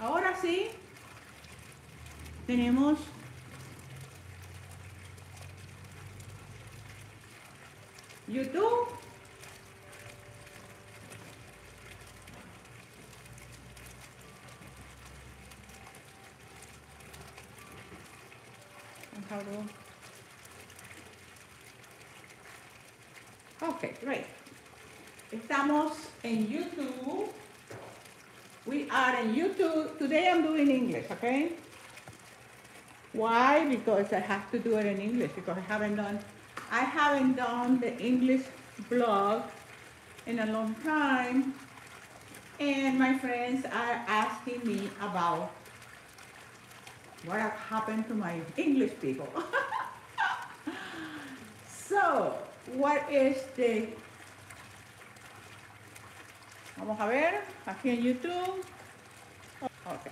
Ahora sí, tenemos YouTube. Okay, great. Estamos en YouTube. We are in YouTube. Today I'm doing English, okay? Why? Because I have to do it in English because I haven't done the English blog in a long time. And my friends are asking me about what happened to my English people. So, what is the... Vamos a ver, aquí en YouTube. Okay.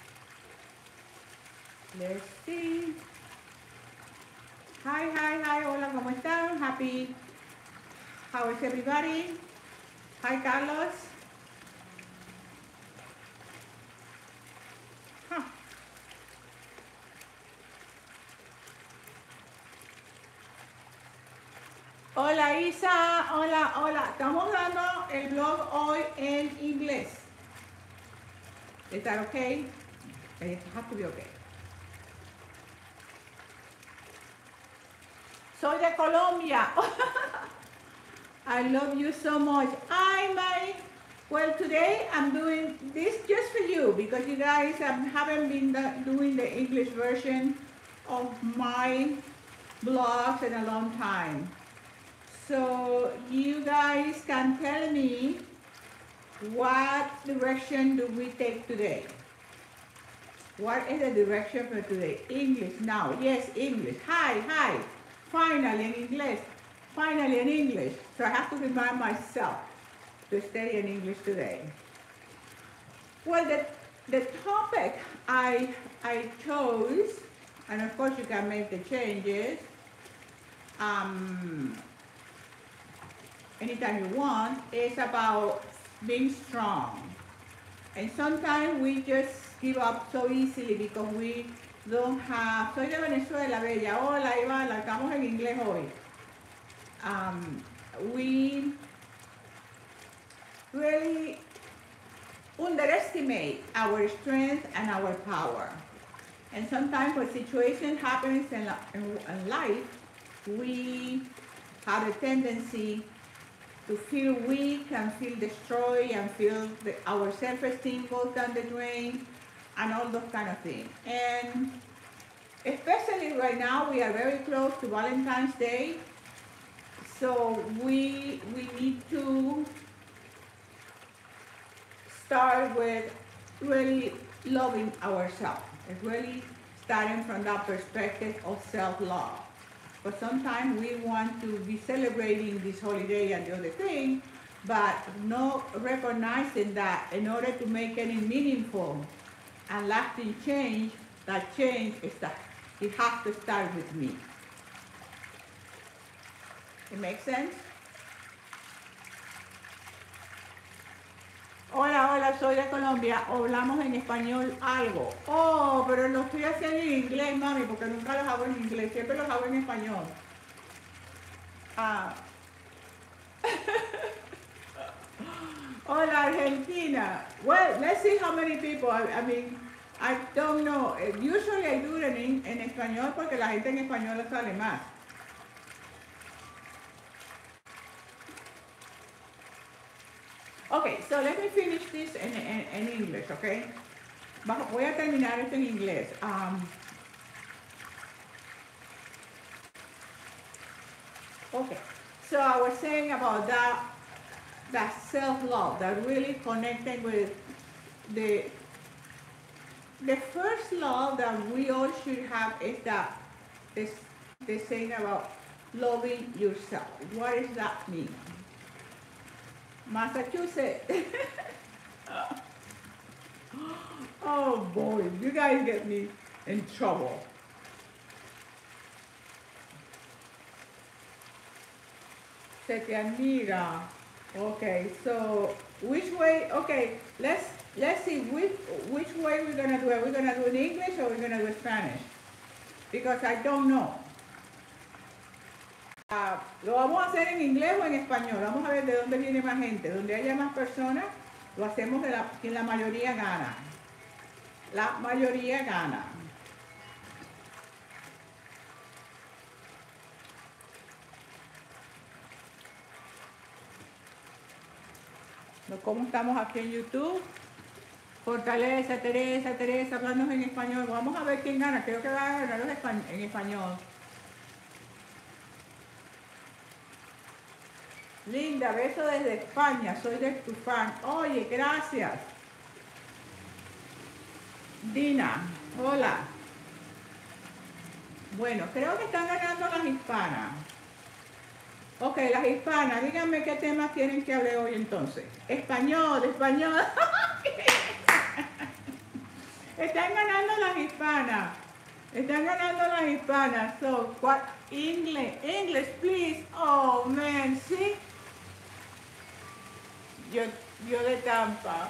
Let's see. Hi, hi, hi, hola, ¿cómo están? Happy, how is everybody? Hi, Carlos. Huh. Hola, Isa, hola, hola. Estamos dando el blog hoy en inglés. Is that okay? It has to be okay. Soy de Colombia. I love you so much. Well, today I'm doing this just for you because you guys haven't been doing the English version of my blogs in a long time. So you guys can tell me what direction do we take today? What is the direction for today? English now. Yes, English. Hi, hi. Finally in English. Finally in English. So I have to remind myself to study in English today. Well, the topic I chose, and of course you can make the changes anytime you want, is about being strong. And sometimes we just give up so easily because we don't have... Soy de Venezuela, bella. Hola, Ivana, estamos en inglés hoy. We really underestimate our strength and our power. And sometimes when situation happens in life, we have a tendency to feel weak and feel destroyed and feel our self-esteem goes down the drain and all those kind of things. And especially right now, we are very close to Valentine's Day. So we need to start with really loving ourselves. It's really starting from that perspective of self-love. But sometimes we want to be celebrating this holiday and the other thing, but not recognizing that in order to make any meaningful and lasting change, that change is that it has to start with me. It makes sense? Hola, hola, soy de Colombia. Hablamos en español algo. Oh, pero lo estoy haciendo en inglés, mami, porque nunca los hago en inglés, siempre los hago en español. Ah. Hola, Argentina. Well, let's see how many people. I mean, I don't know. Usually I do it en español porque la gente en español sale más. Okay, so let me finish this in English, okay? Voy a terminar esto en inglés. Okay, so I was saying about that self-love, that really connecting with the first love that we all should have is that this saying about loving yourself. What does that mean? Massachusetts. Oh boy, you guys get me in trouble. Se te admira. Okay, so which way? Okay, let's let's see which way we're gonna do it. We're gonna do it in English or we're gonna do it Spanish, because I don't know. Lo vamos a hacer en inglés o en español. Vamos a ver de dónde viene más gente. Donde haya más personas, lo hacemos de quien la mayoría gana. La mayoría gana. ¿Cómo estamos aquí en YouTube? Fortaleza, Teresa, hablando en español. Vamos a ver quién gana. Creo que va a ganar en español. Linda, beso desde España. Soy de tu fan. Oye, gracias. Dina, hola. Bueno, creo que están ganando las hispanas. Ok, las hispanas, díganme qué temas quieren que hable hoy entonces. Español. Están ganando las hispanas. So, what? English, please. Oh, man, see? Yo de Tampa.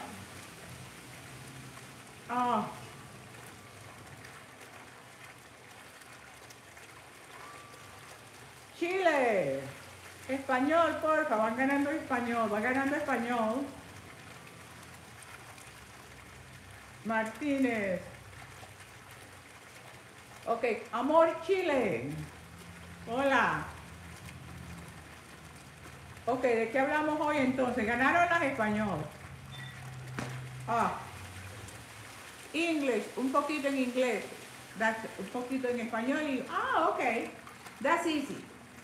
Oh. Chile. Español, porfa, van ganando español. Martínez. Ok, Amor Chile. Hola. Ok, ¿de qué hablamos hoy entonces? Ganaron las español. English, un poquito en inglés. Un poquito en español y... ok. That's easy.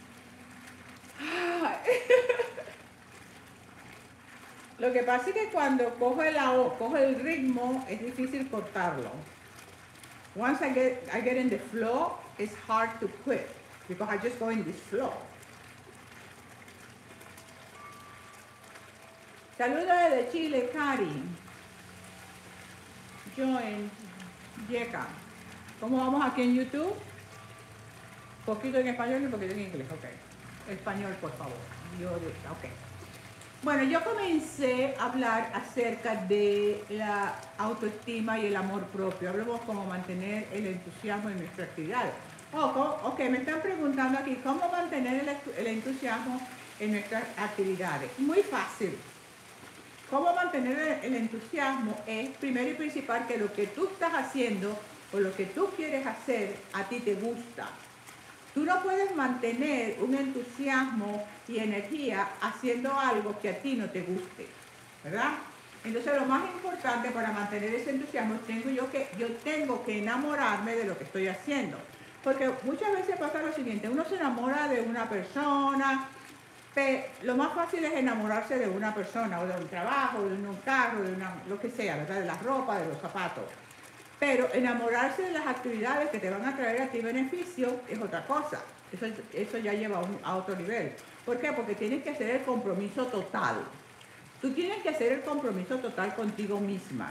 Lo que pasa es que cuando coge el ritmo, es difícil cortarlo. Once I get in the flow, it's hard to quit because I just go in this flow. Saludos desde Chile, Cari. Join, Yeka. ¿Cómo vamos aquí en YouTube? Poquito en español y poquito en inglés, ok. Español, por favor. Ok. Bueno, yo comencé a hablar acerca de la autoestima y el amor propio. Hablamos cómo mantener el entusiasmo en nuestra actividad. Ok, me están preguntando aquí, ¿cómo mantener el entusiasmo en nuestras actividades? Muy fácil. ¿Cómo mantener el entusiasmo? Es primero y principal que lo que tú estás haciendo o lo que tú quieres hacer a ti te gusta. Tú no puedes mantener un entusiasmo y energía haciendo algo que a ti no te guste, ¿verdad? Entonces lo más importante para mantener ese entusiasmo yo tengo que enamorarme de lo que estoy haciendo. Porque muchas veces pasa lo siguiente, uno se enamora de una persona, pero lo más fácil es enamorarse de una persona, o de un trabajo, de un carro, lo que sea, ¿verdad? De la ropa, de los zapatos. Pero enamorarse de las actividades que te van a traer a ti beneficio es otra cosa. Eso ya lleva a otro nivel. ¿Por qué? Porque tienes que hacer el compromiso total. Tú tienes que hacer el compromiso total contigo misma.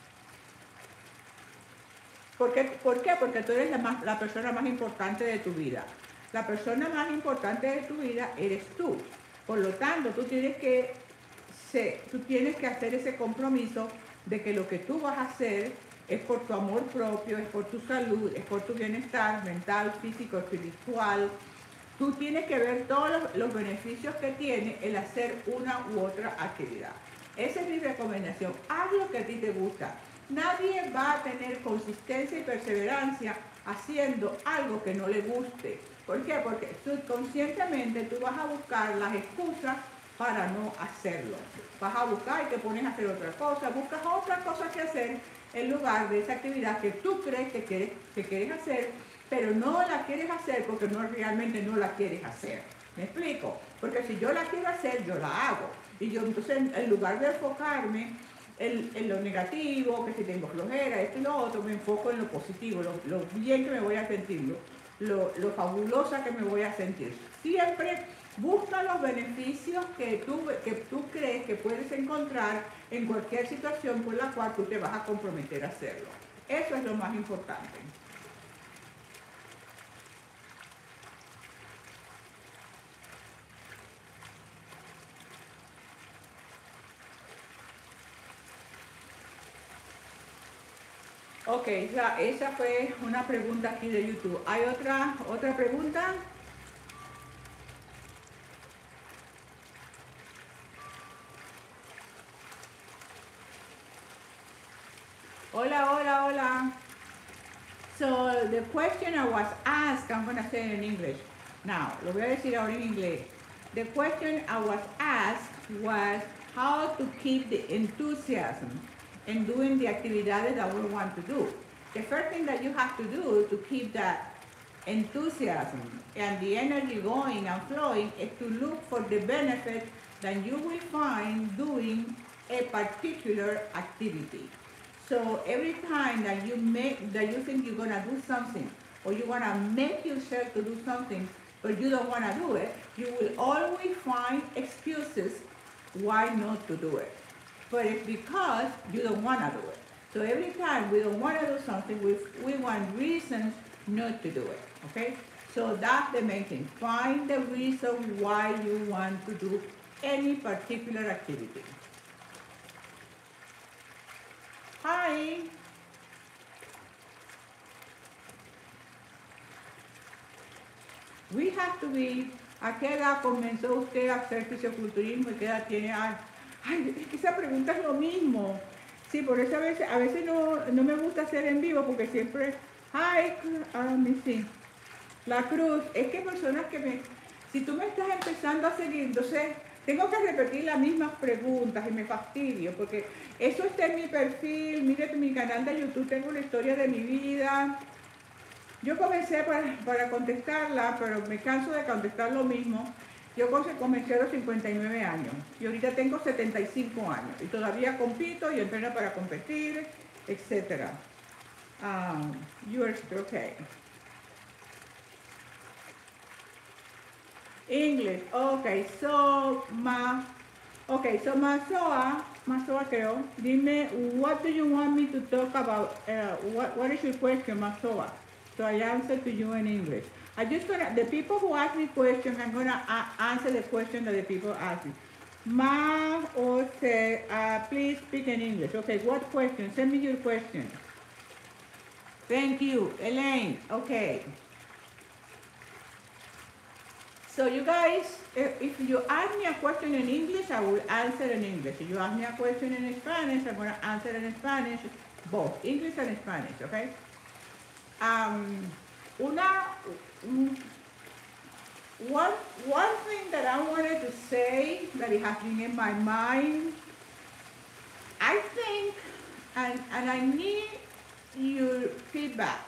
¿Por qué? Porque tú eres la persona más importante de tu vida. La persona más importante de tu vida eres tú. Por lo tanto, tú tienes que hacer ese compromiso de que lo que tú vas a hacer es por tu amor propio, es por tu salud, es por tu bienestar mental, físico, espiritual. Tú tienes que ver todos los beneficios que tiene el hacer una u otra actividad. Esa es mi recomendación. Haz lo que a ti te gusta. Nadie va a tener consistencia y perseverancia haciendo algo que no le guste. ¿Por qué? Porque subconscientemente tú vas a buscar las excusas para no hacerlo. Vas a buscar y te pones a hacer otra cosa, buscas otra cosa que hacer en lugar de esa actividad que tú crees que quieres hacer, pero no la quieres hacer porque realmente no la quieres hacer. ¿Me explico? Porque si yo la quiero hacer, yo la hago. Y yo entonces, en lugar de enfocarme en lo negativo, que si tengo flojera, esto y lo otro, me enfoco en lo positivo, lo bien que me voy a sentir, lo fabulosa que me voy a sentir. Siempre busca los beneficios que tú crees que puedes encontrar en cualquier situación por la cual tú te vas a comprometer a hacerlo. Eso es lo más importante. Ok, esa fue una pregunta aquí de YouTube. ¿Hay otra pregunta? Hola, hola, hola. So the question I was asked, I'm going to say it in English. Now, lo voy a decir ahora en inglés. The question I was asked was how to keep the enthusiasm in doing the actividades that we want to do. The first thing that you have to do to keep that enthusiasm and the energy going and flowing is to look for the benefit that you will find doing a particular activity. So every time that you think you're gonna do something, or you wanna make yourself to do something, but you don't wanna do it, you will always find excuses why not to do it. But it's because you don't wanna do it. So every time we don't wanna do something, we want reasons not to do it, okay? So that's the main thing. Find the reason why you want to do any particular activity. Hi. We have to be. ¿A qué edad comenzó usted a hacer fisiculturismo y qué edad tiene? Ay, es que esa pregunta es lo mismo. Sí, por eso a veces no me gusta hacer en vivo porque siempre. Ay, sí. La Cruz, es que personas que si tú me estás empezando a seguir, entonces tengo que repetir las mismas preguntas y me fastidio, porque eso está en mi perfil, mire mi canal de YouTube, tengo la historia de mi vida. Yo comencé para contestarla, pero me canso de contestar lo mismo. Yo comencé a los 59 años y ahorita tengo 75 años y todavía compito y entreno para competir, etc. You are still okay. English. Okay, so Masoa creo, dime, what do you want me to talk about? What is your question, Masoa? So I answer to you in English. The people who ask me questions, I'm gonna answer the question that the people ask me. Please speak in English. Okay, what question? Send me your question. Thank you, Elaine. Okay. So you guys, if you ask me a question in English, I will answer in English. If you ask me a question in Spanish, I'm going to answer in Spanish, both English and Spanish, okay? One thing that I wanted to say that it has been in my mind, I think, and I need your feedback.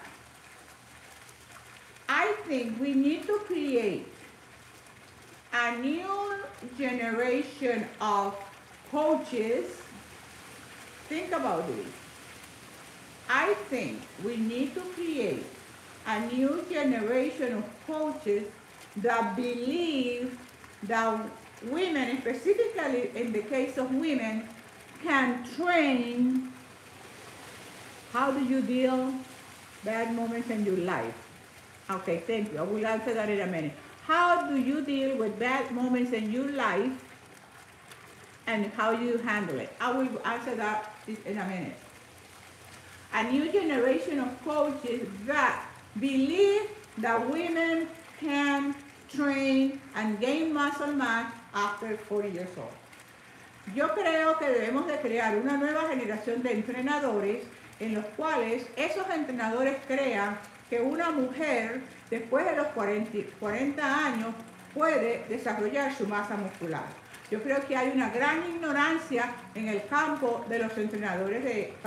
I think we need to create a new generation of coaches. Think about this. I think we need to create a new generation of coaches that believe that women, specifically in the case of women, can train. How do you deal bad moments in your life? Okay, thank you. I will answer that in a minute. How do you deal with bad moments in your life and how you handle it? I will answer that in a minute. A new generation of coaches that believe that women can train and gain muscle mass after 40 years old. Yo creo que debemos de crear una nueva generación de entrenadores en los cuales esos entrenadores crean que una mujer después de los 40 años puede desarrollar su masa muscular. Yo creo que hay una gran ignorancia en el campo de los entrenadores,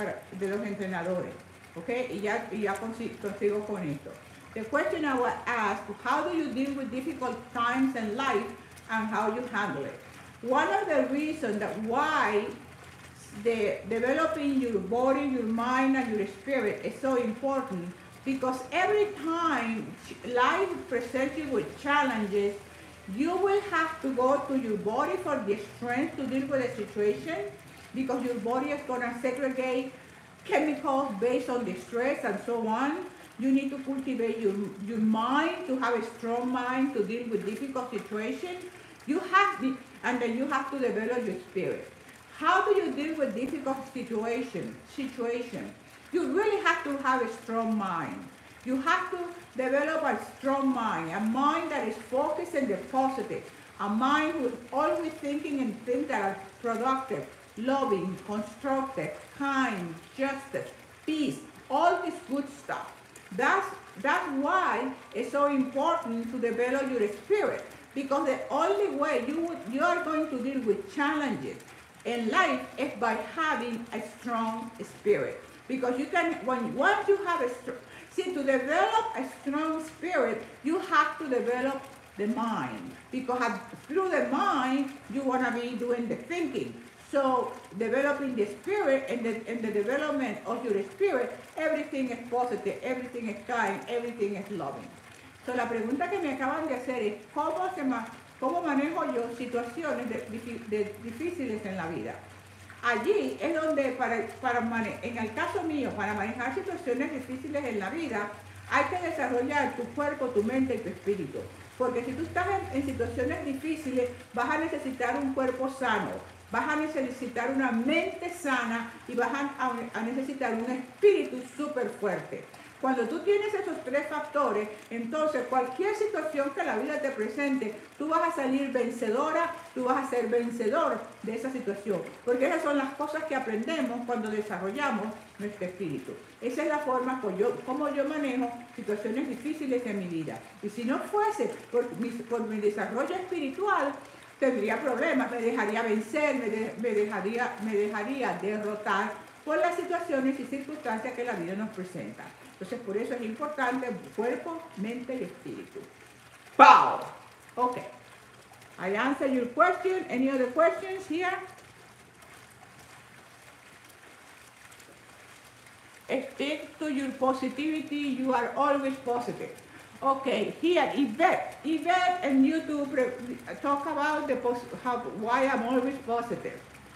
¿ok? Y ya consigo con esto. The question I was asked, how do you deal with difficult times in life and how you handle it? One of the reasons that why developing your body, your mind, and your spirit is so important, because every time life presents you with challenges, you will have to go to your body for the strength to deal with the situation, because your body is going to segregate chemicals based on the stress and so on. You need to cultivate your mind to have a strong mind to deal with difficult situations. And then you have to develop your spirit. How do you deal with difficult situation? You really have to have a strong mind. You have to develop a strong mind, a mind that is focused on the positive, a mind who is always thinking in things that are productive, loving, constructive, kind, justice, peace, all this good stuff. That's why it's so important to develop your spirit, because the only way you are going to deal with challenges in life is by having a strong spirit. Because you can, once you have to develop a strong spirit, you have to develop the mind. Because through the mind, you want to be doing the thinking. So developing the spirit and the development of your spirit, everything is positive, everything is kind, everything is loving. So la pregunta que me acaban de hacer es, ¿cómo manejo yo situaciones difíciles en la vida? Allí es donde, en el caso mío, para manejar situaciones difíciles en la vida, hay que desarrollar tu cuerpo, tu mente y tu espíritu. Porque si tú estás en situaciones difíciles, vas a necesitar un cuerpo sano, vas a necesitar una mente sana y vas a necesitar un espíritu súper fuerte. Cuando tú tienes esos tres factores, entonces cualquier situación que la vida te presente, tú vas a salir vencedora, tú vas a ser vencedor de esa situación. Porque esas son las cosas que aprendemos cuando desarrollamos nuestro espíritu. Esa es la forma como yo manejo situaciones difíciles en mi vida. Y si no fuese por mi desarrollo espiritual, tendría problemas, me dejaría vencer, me dejaría derrotar por las situaciones y circunstancias que la vida nos presenta. Entonces, por eso es importante cuerpo, mente y espíritu. ¡Pow! Okay. I answered your question. Any other questions here? Stick to your positivity. You are always positive. Okay, here, Yvette and you two talk about why I'm always positive.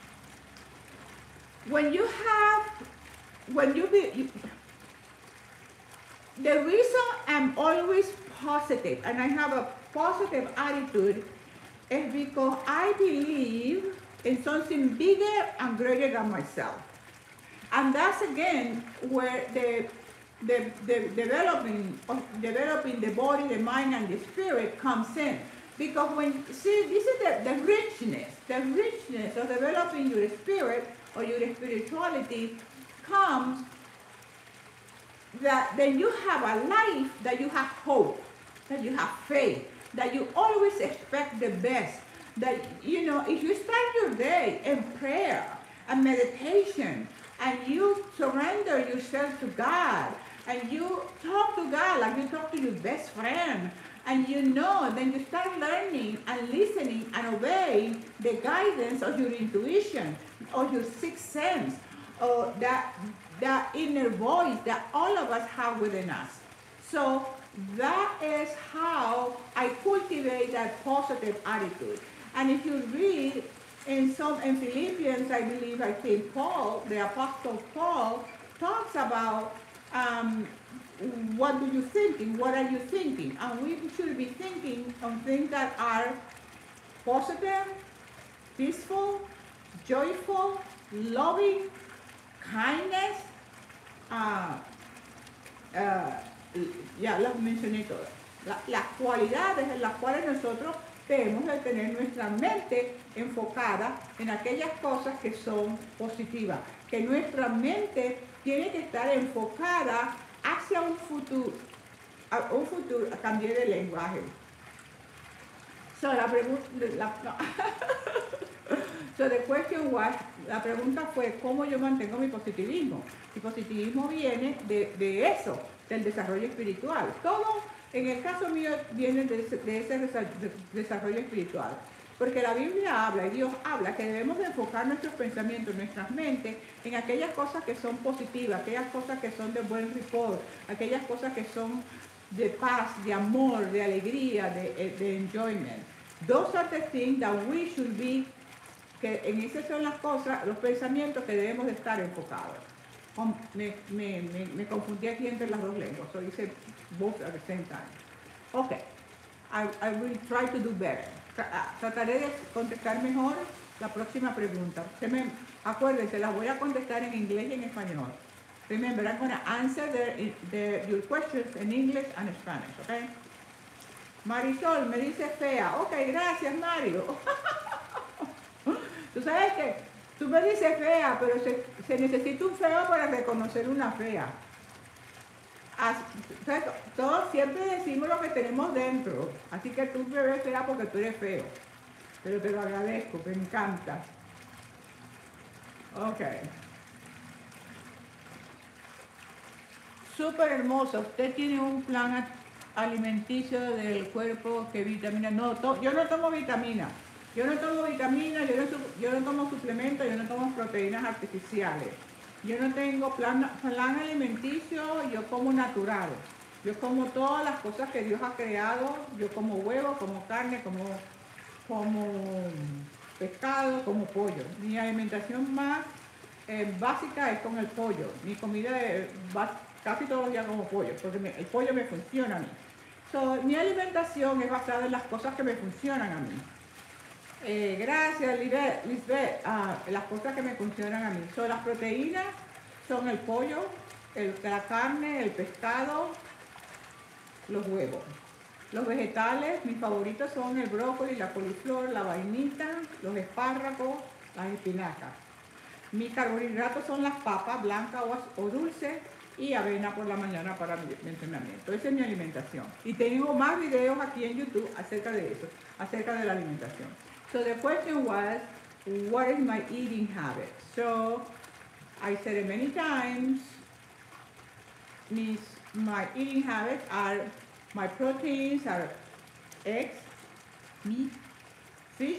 The reason I'm always positive and I have a positive attitude is because I believe in something bigger and greater than myself. And that's again where the developing the body, the mind, and the spirit comes in. Because this is the richness of developing your spirit or your spirituality comes that then you have a life that you have hope, that you have faith, that you always expect the best. That, you know, if you start your day in prayer and meditation and you surrender yourself to God and you talk to God like you talk to your best friend, and you know, then you start learning and listening and obeying the guidance of your intuition, or your sixth sense, or that inner voice that all of us have within us. So that is how I cultivate that positive attitude. And if you read in Philippians, I think Paul, the Apostle Paul, talks about what do you thinking? What are you thinking? And we should be thinking on things that are positive, peaceful, joyful, loving, kindness. Ya las mencioné todas. Las cualidades en las cuales nosotros debemos de tener nuestra mente enfocada en aquellas cosas que son positivas. Que nuestra mente tiene que estar enfocada hacia un futuro, cambié de lenguaje. So the question was, la pregunta fue cómo yo mantengo mi positivismo. Mi positivismo viene de eso, del desarrollo espiritual. Todo, en el caso mío, viene de ese desarrollo espiritual. Porque la Biblia habla y Dios habla que debemos de enfocar nuestros pensamientos, nuestras mentes, en aquellas cosas que son positivas, aquellas cosas que son de buen report, aquellas cosas que son de paz, de amor, de alegría, de enjoyment. Those are the things that we should be, que en esas son las cosas, los pensamientos que debemos de estar enfocados. Me confundí aquí entre las dos lenguas, so hice both at the same time. Okay, I will try to do better. Trataré de contestar mejor la próxima pregunta. Acuérdense, las voy a contestar en inglés y en español. Remember, I'm going to answer your questions in English and Spanish, okay? Marisol me dice fea. Ok, gracias, Mario. Tú sabes que tú me dices fea, pero se necesita un feo para reconocer una fea. Todos siempre decimos lo que tenemos dentro. Así que tú me ves fea porque tú eres feo. Pero te lo agradezco, me encanta. Ok. Súper hermoso. Usted tiene un plan alimenticio del cuerpo que vitamina. No, yo no tomo vitamina. Yo no tomo vitamina, yo no tomo suplementos, yo no tomo proteínas artificiales. Yo no tengo plan alimenticio, yo como natural. Yo como todas las cosas que Dios ha creado. Yo como huevo, como carne, como pescado, como pollo. Mi alimentación más básica es con el pollo. Mi comida es casi todos los días como pollo, porque el pollo me funciona a mí. Mi alimentación es basada en las cosas que me funcionan a mí. Gracias, Lisbeth. Las cosas que me funcionan a mí. Las proteínas son el pollo, la carne, el pescado, los huevos. Los vegetales, mis favoritos son el brócoli, la coliflor, la vainita, los espárragos, las espinacas. Mis carbohidratos son las papas blancas o dulces y avena por la mañana para mi entrenamiento. Esa es mi alimentación. Y tengo más videos aquí en YouTube acerca de eso, acerca de la alimentación. So the question was, what is my eating habit? So I said it many times. My eating habits are, my proteins are eggs, meat, fish,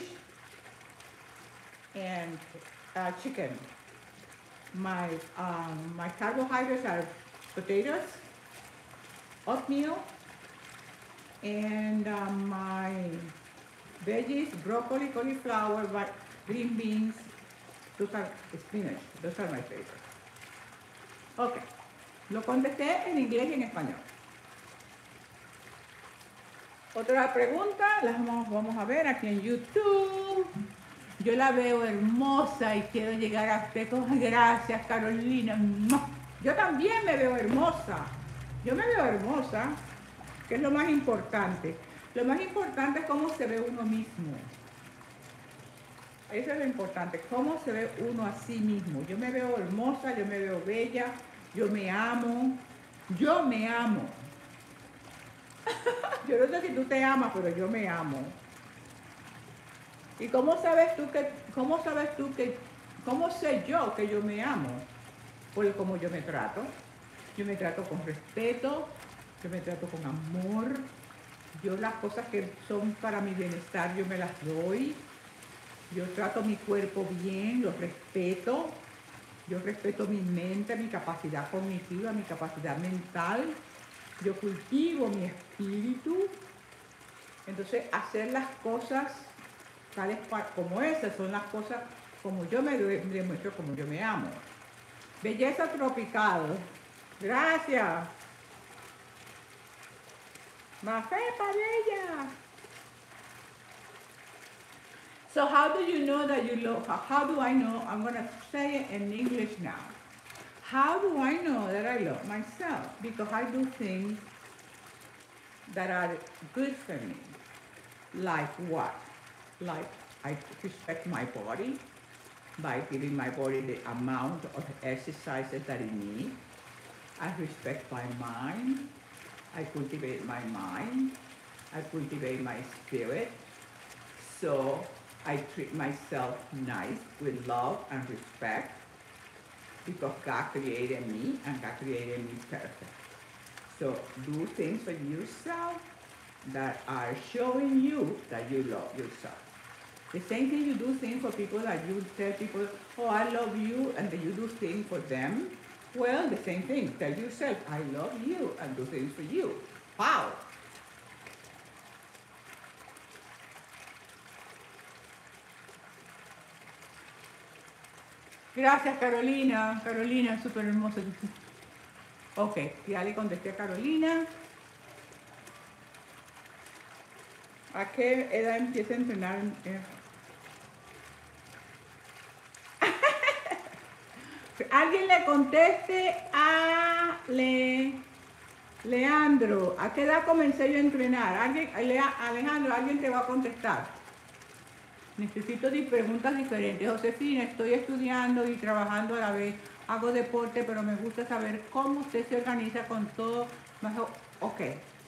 and chicken. My carbohydrates are potatoes, oatmeal, and my veggies, broccoli, cauliflower, green beans, those are spinach. Those are my favorites. Ok, lo contesté en inglés y en español. Otra pregunta, vamos a ver aquí en YouTube. Yo la veo hermosa y quiero llegar a usted con gracias, Carolina. Yo también me veo hermosa. Yo me veo hermosa, que es lo más importante. Lo más importante es cómo se ve uno mismo. Eso es lo importante, cómo se ve uno a sí mismo. Yo me veo hermosa, yo me veo bella, yo me amo. Yo me amo. Yo no sé si tú te amas, pero yo me amo. ¿Y cómo sé yo que yo me amo? Por cómo yo me trato. Yo me trato con respeto, yo me trato con amor. Yo las cosas que son para mi bienestar, yo me las doy. Yo trato mi cuerpo bien, lo respeto. Yo respeto mi mente, mi capacidad cognitiva, mi capacidad mental. Yo cultivo mi espíritu. Entonces, hacer las cosas tales como esas son las cosas como yo me demuestro, como yo me amo. Belleza tropical. Gracias. Mafepa bella. So how do you know that you love? How do I know? I'm going to say it in English now. How do I know that I love myself? Because I do things that are good for me. Like what? Like I respect my body by giving my body the amount of exercises that it needs. I respect my mind. I cultivate my mind. I cultivate my spirit. So I treat myself nice with love and respect because God created me and God created me perfect. So do things for yourself that are showing you that you love yourself. The same thing you do things for people that you tell people, oh, I love you, and then you do things for them. Well, the same thing. Tell yourself, I love you, and do things for you. Wow. Gracias, Carolina. Carolina, súper hermosa. Ok, ya le contesté a Carolina. ¿A qué edad empieza a entrenar? Alguien le conteste a Leandro. ¿A qué edad comencé yo a entrenar? Alejandro, alguien te va a contestar. Necesito preguntas diferentes. Josefina, estoy estudiando y trabajando a la vez. Hago deporte, pero me gusta saber cómo usted se organiza con todo. Ok.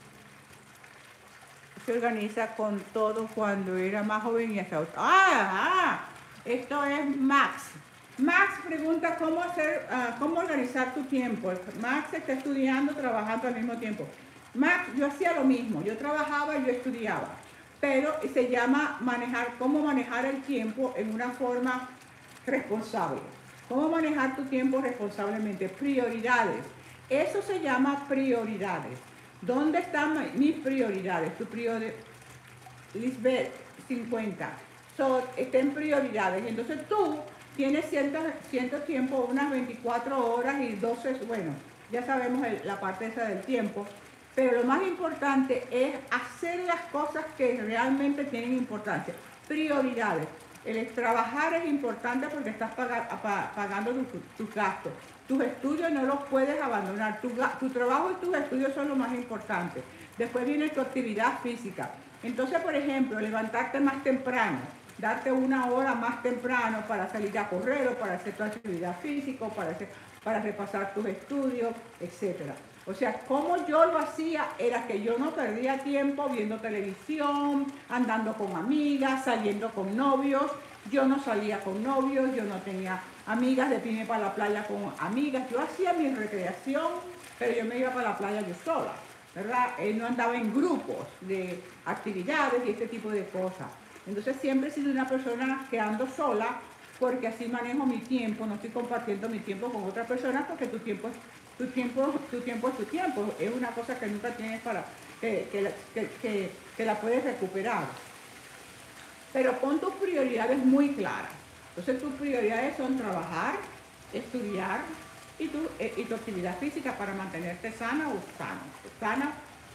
Se organiza con todo cuando era más joven y hasta ahora. Esto es Max. Max pregunta cómo organizar tu tiempo. Max está estudiando, trabajando al mismo tiempo. Max, yo hacía lo mismo. Yo trabajaba y yo estudiaba. Pero se llama cómo manejar el tiempo en una forma responsable. Cómo manejar tu tiempo responsablemente. Prioridades. Eso se llama prioridades. ¿Dónde están mis prioridades? Tu prioridad, Lisbeth, 50. Está en prioridades. Entonces tú tienes cierto tiempo, unas 24 horas y 12, bueno, ya sabemos la parte esa del tiempo. Pero lo más importante es hacer las cosas que realmente tienen importancia. Prioridades. El trabajar es importante porque estás pagando tus gastos. Tus estudios no los puedes abandonar. Tu trabajo y tus estudios son lo más importante. Después viene tu actividad física. Entonces, por ejemplo, levantarte más temprano, darte una hora más temprano para salir a correr o para hacer tu actividad física, para repasar tus estudios, etc. O sea, como yo lo hacía era que yo no perdía tiempo viendo televisión, andando con amigas, saliendo con novios. Yo no salía con novios, yo no tenía amigas de irme para la playa con amigas. Yo hacía mi recreación, pero yo me iba para la playa yo sola, ¿verdad? No andaba en grupos de actividades y este tipo de cosas. Entonces siempre he sido una persona que ando sola porque así manejo mi tiempo, no estoy compartiendo mi tiempo con otras personas porque tu tiempo es tu tiempo. Es una cosa que nunca tienes para que la puedes recuperar. Pero pon tus prioridades muy claras. Entonces tus prioridades son trabajar, estudiar y tu actividad física para mantenerte sana o sana.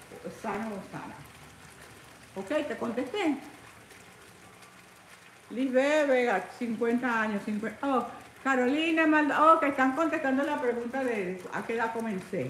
Ok, te contesté. Lisbeth Vega, 50 años. Oh, Carolina Maldonado. Oh, que están contestando la pregunta de a qué edad comencé.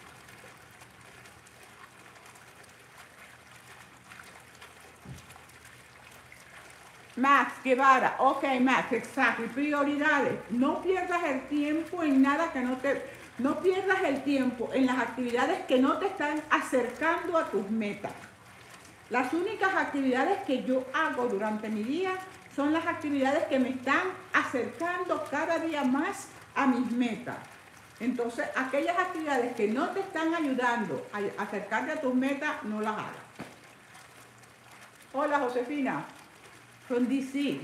Max Guevara, ok Max, exacto, prioridades. No pierdas el tiempo en nada que no pierdas el tiempo en las actividades que no te están acercando a tus metas. Las únicas actividades que yo hago durante mi día son las actividades que me están acercando cada día más a mis metas. Entonces, aquellas actividades que no te están ayudando a acercarte a tus metas, no las hagas. Hola, Josefina. From DC.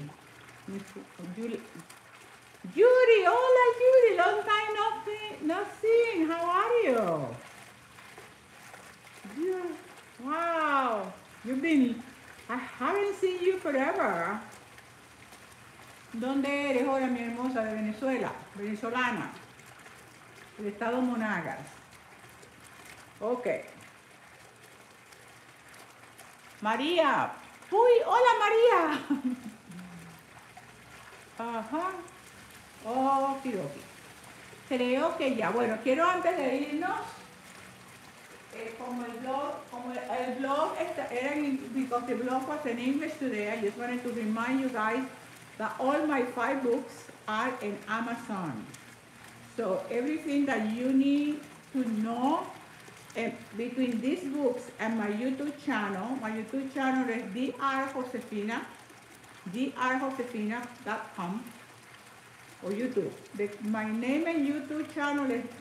Judy, hola Judy, long time no see. How are you? Wow, I haven't seen you forever. ¿Dónde eres? Hola mi hermosa, de Venezuela, venezolana, del estado Monagas. Ok. María. Uy, hola María. Ajá. Okidoki. Creo que ya. Bueno, quiero antes de irnos, como el blog era because the blog was in English today, I just wanted to remind you guys that all my 5 books are in Amazon. So everything that you need to know between these books and my YouTube channel is drjosefina, drjosefina.com or YouTube. My name and YouTube channel is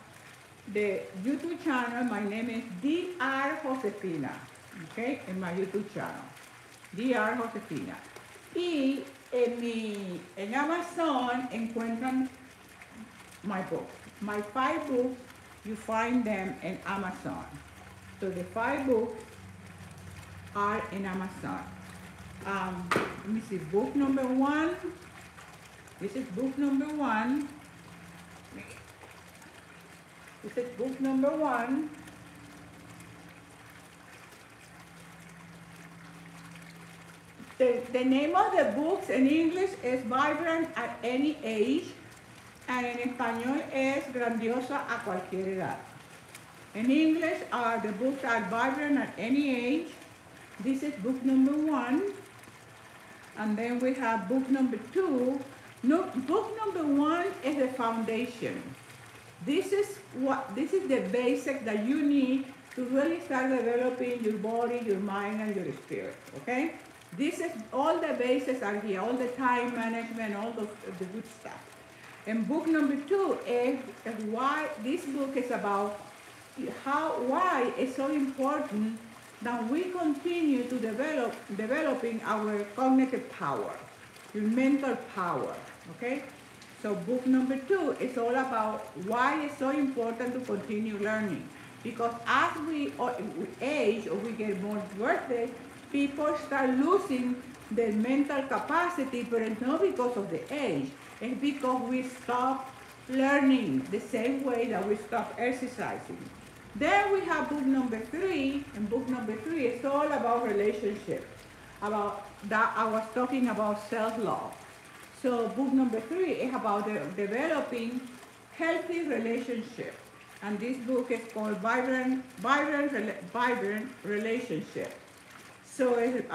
my name is Dr. Josefina, okay, en my YouTube channel, Dr. Josefina. Y en Amazon encuentran my books. My 5 books, you find them in Amazon. So the 5 books are in Amazon. Let me see, book number 1. This is book number 1. This is book number 1. The name of the books in English is Vibrant at Any Age. And en español es Grandiosa a cualquier edad. In English, the books are vibrant at any age. This is book number 1. And then we have book number 2. No, book number 1 is the foundation. This is the basic that you need to really start developing your body, your mind, and your spirit, okay? This is, all the basics are here, all the time management, all the good stuff. And book number 2 is why this book is about why it's so important that we continue to developing our cognitive power, your mental power, okay? So book number 2 is all about why it's so important to continue learning. Because as we age or we get more birthdays, people start losing their mental capacity, but it's not because of the age. It's because we stop learning the same way that we stop exercising. Then we have book number 3, and book number 3 is all about relationships. About that, I was talking about self-love. So book number 3 is about developing healthy relationships. And this book is called Vibrant Relationship. So it's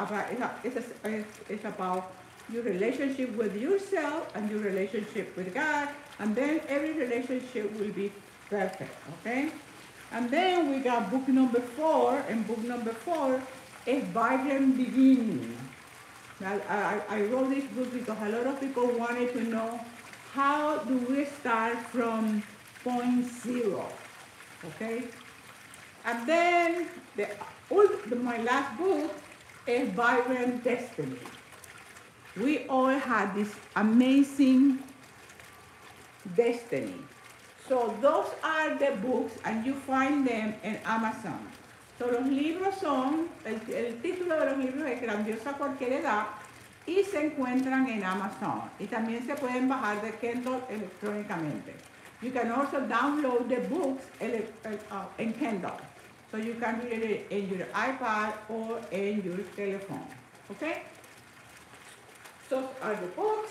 about your relationship with yourself and your relationship with God. And then every relationship will be perfect, okay? And then we got book number 4, and book number 4 is Vibrant Beginning. I wrote this book because a lot of people wanted to know how do we start from point 0, okay? And then my last book is Vibrant Destiny. We all had this amazing destiny. So those are the books, and you find them in Amazon. So los libros son, el título de los libros es Grandiosa a cualquier edad, y se encuentran en Amazon. Y también se pueden bajar de Kindle electrónicamente. You can also download the books in Kindle. So you can read it in your iPad or in your telephone. Okay? So are the books.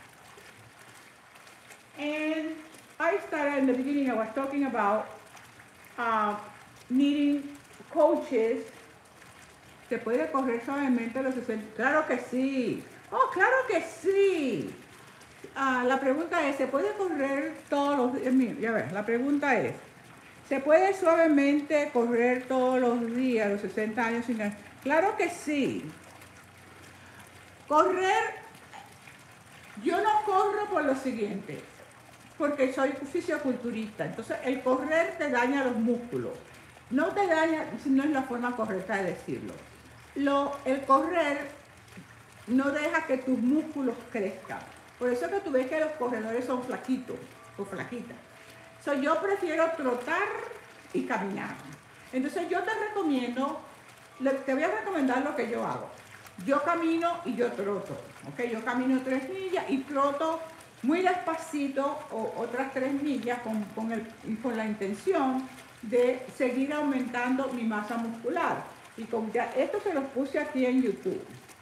And I started in the beginning, I was talking about needing coaches. ¿Se puede correr suavemente a los 60? Claro que sí. Oh, claro que sí. La pregunta es, ¿se puede correr todos los días? Ya ves, la pregunta es, ¿se puede suavemente correr todos los días a los 60 años? Claro que sí. Correr, yo no corro por lo siguiente, porque soy fisioculturista. Entonces, el correr te daña los músculos. No te daña, si no es la forma correcta de decirlo. El correr no deja que tus músculos crezcan. Por eso que tú ves que los corredores son flaquitos o flaquitas. So, yo prefiero trotar y caminar. Entonces yo te recomiendo, te voy a recomendar lo que yo hago. Yo camino y yo troto. ¿Okay? Yo camino 3 millas y troto muy despacito otras 3 millas con la intención de seguir aumentando mi masa muscular. Y esto se los puse aquí en YouTube.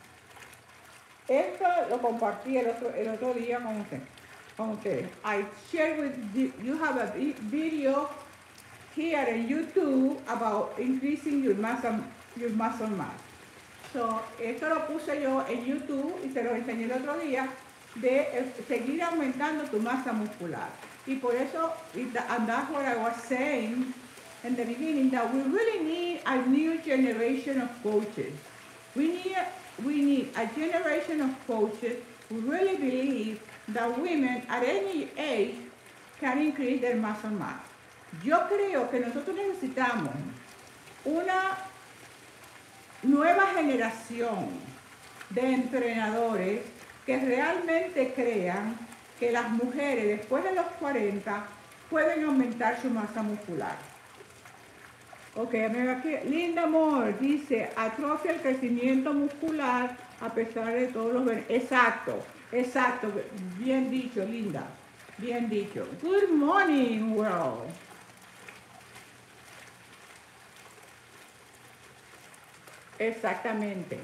Esto lo compartí el otro día con ustedes. I share with you have a video here in YouTube about increasing your muscle mass. So, esto lo puse yo en YouTube y se lo enseñé el otro día de seguir aumentando tu masa muscular. Y por eso, and that's what I was saying in the beginning, that we really need a new generation of coaches. We need a generation of coaches who really believe that women at any age can increase their muscle mass. Yo creo que nosotros necesitamos una nueva generación de entrenadores que realmente crean que las mujeres después de los 40 pueden aumentar su masa muscular. Ok, aquí, Linda Moore dice, atrofia el crecimiento muscular a pesar de todos los beneficios. Exacto, bien dicho, Linda, bien dicho. Good morning, world. Exactamente.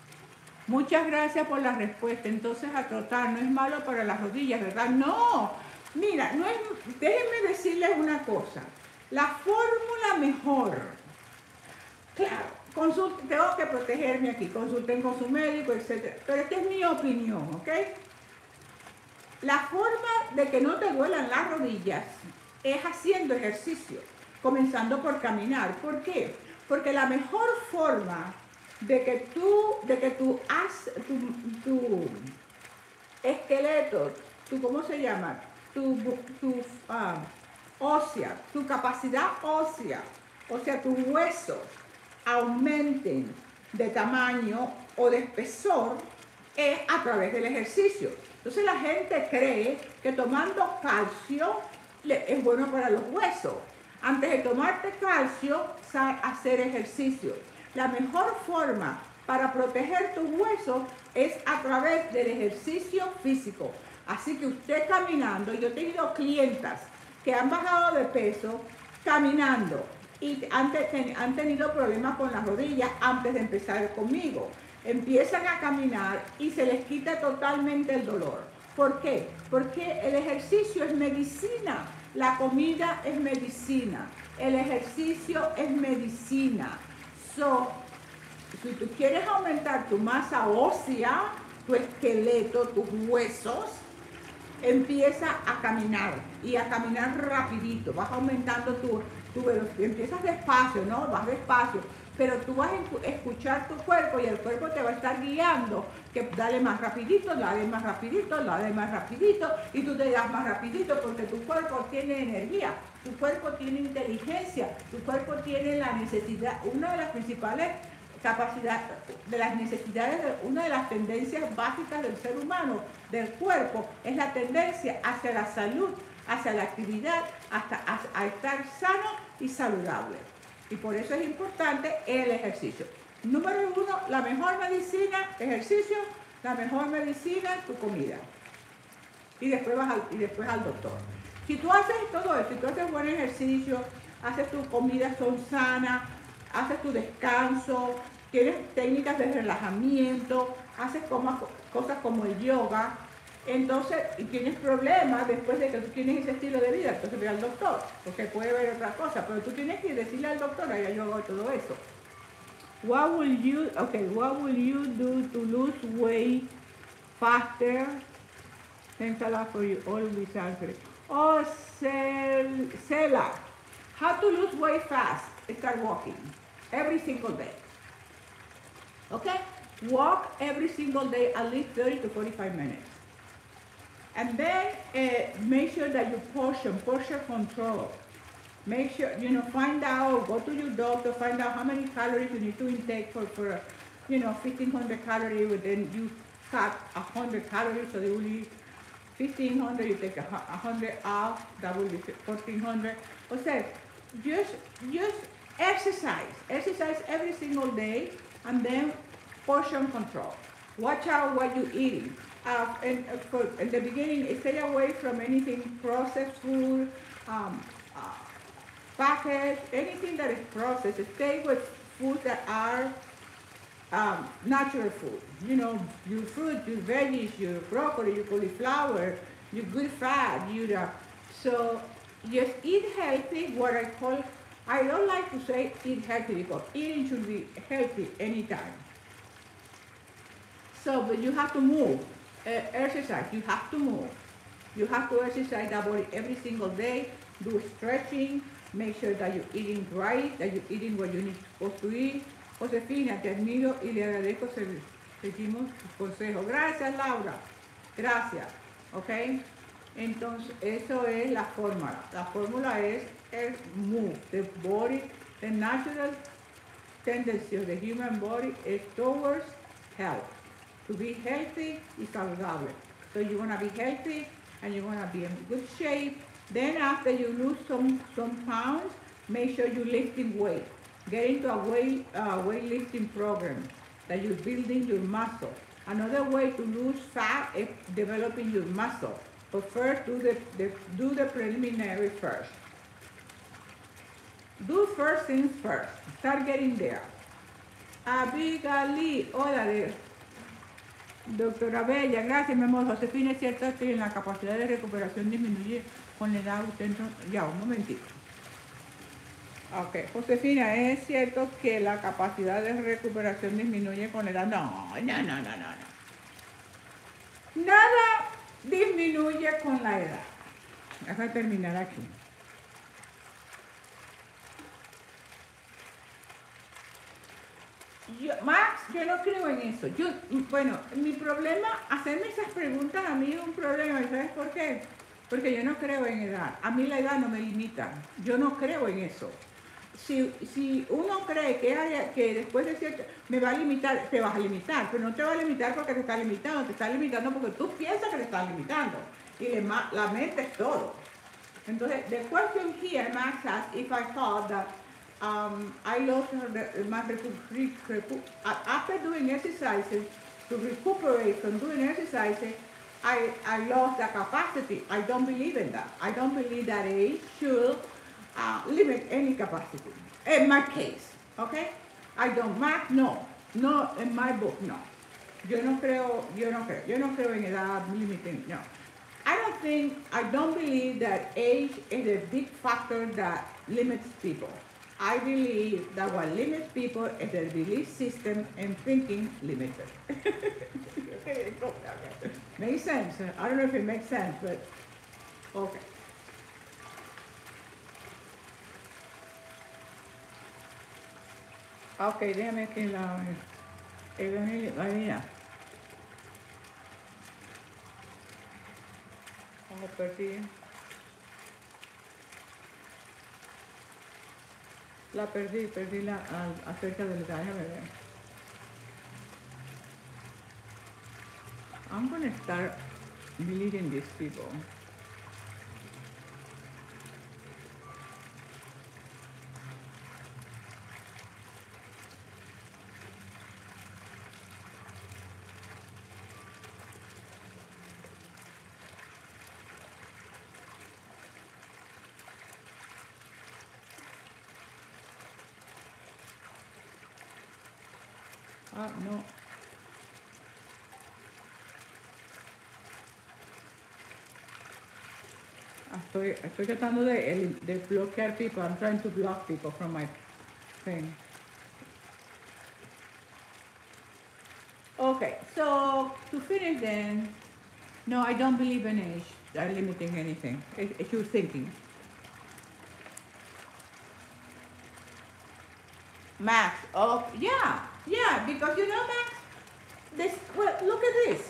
Muchas gracias por la respuesta. Entonces, a trotar no es malo para las rodillas, ¿verdad? No, Mira, no es, déjenme decirles una cosa. La fórmula mejor, claro, tengo que protegerme aquí, consulten con su médico, etc. Pero esta es mi opinión, ¿ok? La forma de que no te duelan las rodillas es haciendo ejercicio, comenzando por caminar. ¿Por qué? Porque la mejor forma de que tu esqueleto, ¿cómo se llama? Ósea, tu capacidad ósea, o sea, tus huesos aumenten de tamaño o de espesor es a través del ejercicio. Entonces la gente cree que tomando calcio es bueno para los huesos. Antes de tomarte calcio, hacer ejercicio. La mejor forma para proteger tus huesos es a través del ejercicio físico. Así que usted caminando, yo he tenido clientas que han bajado de peso caminando y han tenido problemas con las rodillas antes de empezar conmigo. Empiezan a caminar y se les quita totalmente el dolor. ¿Por qué? Porque el ejercicio es medicina, la comida es medicina, el ejercicio es medicina. Si tú quieres aumentar tu masa ósea, tu esqueleto, tus huesos, empieza a caminar y a caminar rapidito, vas aumentando tu velocidad, empiezas despacio, ¿no? Vas despacio, pero tú vas a escuchar tu cuerpo y el cuerpo te va a estar guiando, que dale más rapidito, dale más rapidito, dale más rapidito, y tú te das más rapidito porque tu cuerpo tiene energía, tu cuerpo tiene inteligencia, tu cuerpo tiene la necesidad, una de las principales capacidad de las necesidades, una de las tendencias básicas del ser humano, del cuerpo, es la tendencia hacia la salud, hacia la actividad, hasta a estar sano y saludable. Y por eso es importante el ejercicio. Número 1, la mejor medicina, ejercicio, la mejor medicina, tu comida. Y después al doctor. Si tú haces todo esto, si tú haces buen ejercicio, haces tus comidas son sanas, haces tu descanso, tienes técnicas de relajamiento, haces cosas como el yoga, entonces, y tienes problemas después de que tú tienes ese estilo de vida, entonces ve al doctor, porque puede haber otra cosa, pero tú tienes que decirle al doctor, ya yo hago todo eso. What will you do to lose weight faster? Thanks a lot for you always answering. Oh, Sela, how to lose weight fast? Start walking every single day. Okay? Walk every single day at least 30 to 45 minutes. And then make sure that you portion control. Make sure, find out, go to your doctor, find out how many calories you need to intake for 1,500 calories, but then you cut 100 calories, so they will be 1,500, you take 100 off, that will be 1,400. O sea, just exercise every single day, and then portion control. Watch out what you're eating. In the beginning, stay away from anything processed food, packaged, anything that is processed. Stay with foods that are natural food. Your fruit, your veggies, your broccoli, your cauliflower, your good fat. So just eat healthy. I don't like to say eat healthy because eating should be healthy anytime. So, but you have to move, exercise, you have to move. You have to exercise that body every single day, do stretching, make sure that you're eating right, that you're eating what you need supposed to eat. Josefina, te admiro y le agradezco seguimos tus consejos. Gracias, Laura. Gracias. ¿Ok? Entonces, eso es la fórmula. La fórmula es move. The body, the natural tendency of the human body is towards health. To be healthy y saludable. So you want to be healthy and you want to be in good shape. Then after you lose some pounds, make sure you're lifting weight. Get into a weightlifting program that you're building your muscle. Another way to lose fat is developing your muscle. But first, do the preliminary first. Do first things first. Start getting there. Abigail, hola there. Doctora Bella, gracias, mi amor. Josefina, es cierto que la capacidad de recuperación disminuye con la edad. Usted ya, un momentito. Ok, Josefina, ¿es cierto que la capacidad de recuperación disminuye con la edad? No, no, no, no, no. Nada disminuye con la edad. Déjame terminar aquí. Max, yo no creo en eso. Bueno, mi problema, hacerme esas preguntas a mí es un problema. ¿Y sabes por qué? Porque yo no creo en edad. A mí la edad no me limita. Yo no creo en eso. Si uno cree que después de cierto, me va a limitar, te vas a limitar, pero no te va a limitar porque te está limitando porque tú piensas que te estás limitando. Y la mente es todo. Entonces, the question here, Max asked if I thought that I lost after doing exercises to recuperate from doing exercises, I lost the capacity. I don't believe in that. I don't believe that age should limit any capacity. In my case, okay? I don't, Mac, no. No, in my book, no. Yo no creo en edad limiting, no. I don't believe that age is a big factor that limits people. I believe that what limits people is their belief system and thinking limited. Makes sense. I don't know if it makes sense, but okay. Ok, déjame que la Evangelina. Perdí. Perdí acerca del déjame ver. I'm gonna start believing these people. No. Estoy tratando de bloquear people. I'm trying to block people from my thing. Okay, so to finish then, no, I don't believe in age limiting anything. It's your thinking. Max, oh, yeah, because you know, Max, well, look at this.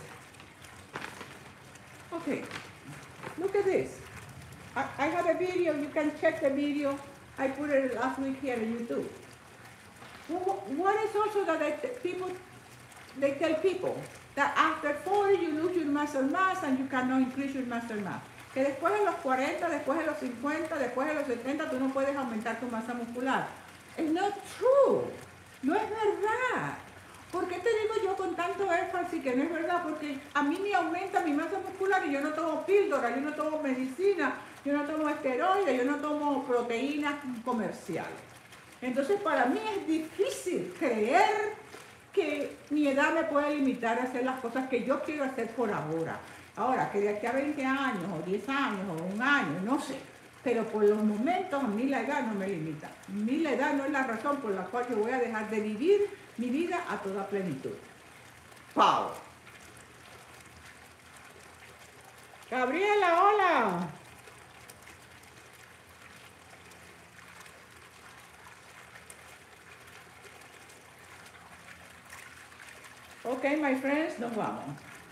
Okay, look at this. I have a video, you can check the video. I put it last week here on YouTube. What is also that they tell people that after 40 you lose your muscle mass and you cannot increase your muscle mass. Que después de los 40, después de los 50, después de los 70 tú no puedes aumentar tu masa muscular. It's not true. No es verdad. ¿Por qué te digo yo con tanto énfasis que no es verdad? Porque a mí me aumenta mi masa muscular y yo no tomo píldora, yo no tomo medicina, yo no tomo esteroides, yo no tomo proteínas comerciales. Entonces para mí es difícil creer que mi edad me puede limitar a hacer las cosas que yo quiero hacer por ahora. Ahora, que de aquí a 20 años, o 10 años, o un año, no sé. Pero por los momentos a mí la edad no me limita. A mí la edad no es la razón por la cual yo voy a dejar de vivir mi vida a toda plenitud. Pau. Gabriela, hola. Ok, my friends, nos vamos.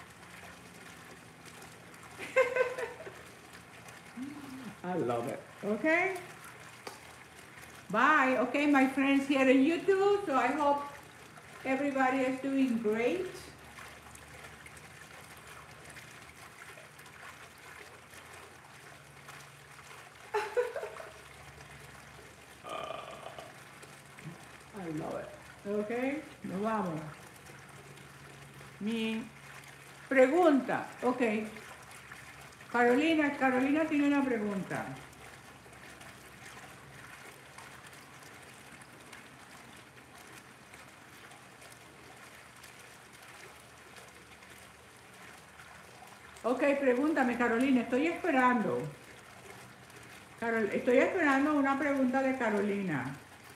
I love it. Okay? Bye. Okay, my friends here on YouTube. So I hope everybody is doing great. I love it. Okay? Nos vamos. Mi pregunta. Okay. Carolina tiene una pregunta. Ok, pregúntame, Carolina, estoy esperando. Estoy esperando una pregunta de Carolina.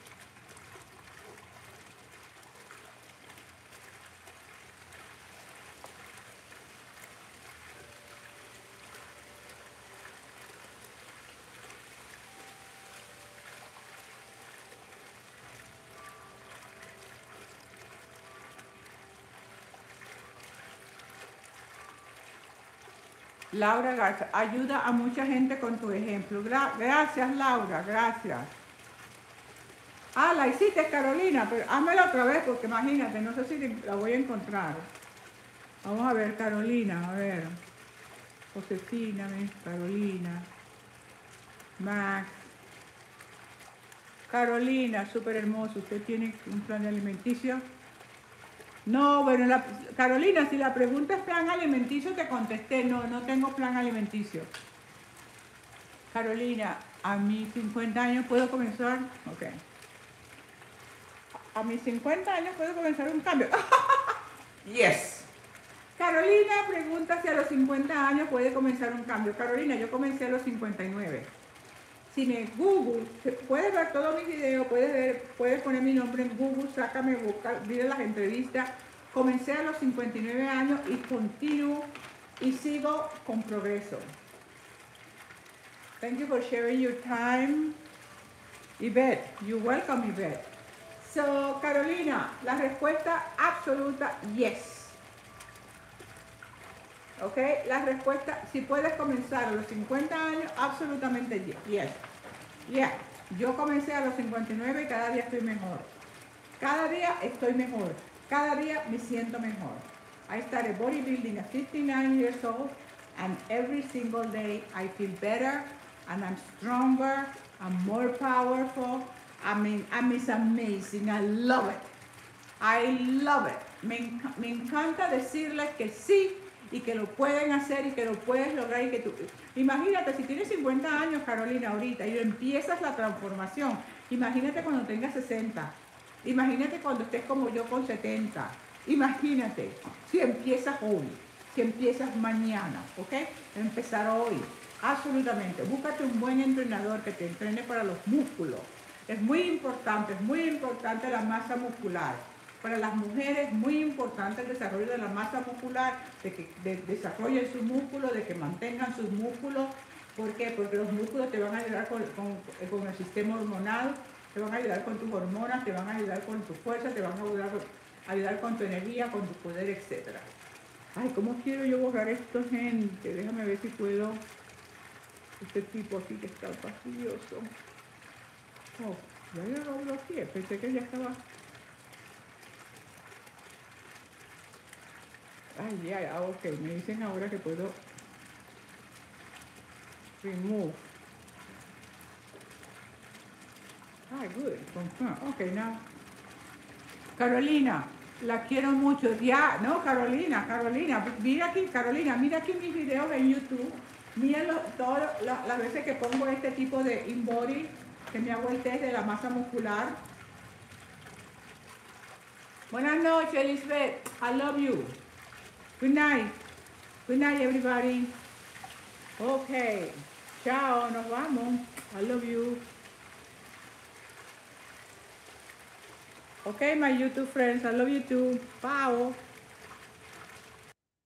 Laura Garza, ayuda a mucha gente con tu ejemplo. Gracias, Laura, gracias. Ah, la hiciste, Carolina, pero házmela otra vez porque imagínate, no sé si la voy a encontrar. Vamos a ver, Carolina, a ver. Josefina, Carolina, Max. Carolina, súper hermoso. ¿Usted tiene un plan alimenticio? No, bueno, Carolina, si la pregunta es plan alimenticio, te contesté. No, no tengo plan alimenticio. Carolina, a mis 50 años puedo comenzar. Ok. A mis 50 años puedo comenzar un cambio. Yes. Carolina pregunta si a los 50 años puede comenzar un cambio. Carolina, yo comencé a los 59. Si me Google, puedes ver todos mis videos, puedes poner mi nombre en Google, sácame, busca, mira las entrevistas. Comencé a los 59 años y continúo y sigo con progreso. Thank you for sharing your time. Yvette, you're welcome, Yvette. So, Carolina, la respuesta absoluta, yes. ¿Ok? La respuesta, si puedes comenzar a los 50 años, absolutamente yes. Yeah. Yo comencé a los 59 y cada día estoy mejor. Cada día estoy mejor. Cada día me siento mejor. I started bodybuilding at 59 years old and every single day I feel better and I'm stronger, I'm more powerful. I mean, it's amazing. I love it. I love it. Me encanta decirles que sí y que lo pueden hacer y que lo puedes lograr y que tú... Imagínate, si tienes 50 años, Carolina, ahorita, y empiezas la transformación, imagínate cuando tengas 60, imagínate cuando estés como yo con 70, imagínate, si empiezas hoy, si empiezas mañana, ¿ok? Empezar hoy, absolutamente. Búscate un buen entrenador que te entrene para los músculos. Es muy importante la masa muscular. Para las mujeres es muy importante el desarrollo de la masa muscular, de que desarrollen sus músculos, de que mantengan sus músculos. ¿Por qué? Porque los músculos te van a ayudar con el sistema hormonal, te van a ayudar con tus hormonas, te van a ayudar con tu fuerza, te van a ayudar con tu energía, con tu poder, etc. Ay, ¿cómo quiero yo borrar esto, gente? Déjame ver si puedo. Este tipo aquí que está fastidioso. Oh, ya yo lo bloqueé, pensé que ya estaba... Ay, ya, ok, me dicen ahora que puedo remove. Ah, good, confirm. Ok, now. Carolina, la quiero mucho. Ya, no, Carolina, mira aquí, Carolina, mira aquí mis videos en YouTube. Mira todas las veces que pongo este tipo de InBody, que me hago el test de la masa muscular. Buenas noches, Elizabeth. I love you. Good night. Good night, everybody. Okay. Chao, nos vamos. I love you. Okay, my YouTube friends, I love you too. Bye.